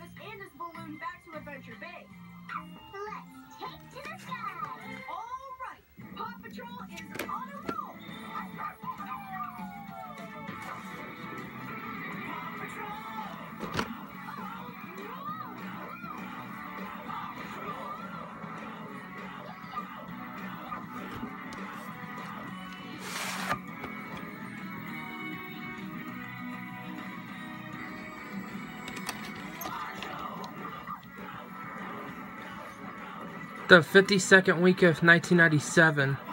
Thomas and his balloon back to Adventure Bay. Let's take to the sky. All right, Paw Patrol is on a roll. Paw Patrol! The 52nd week of 1997.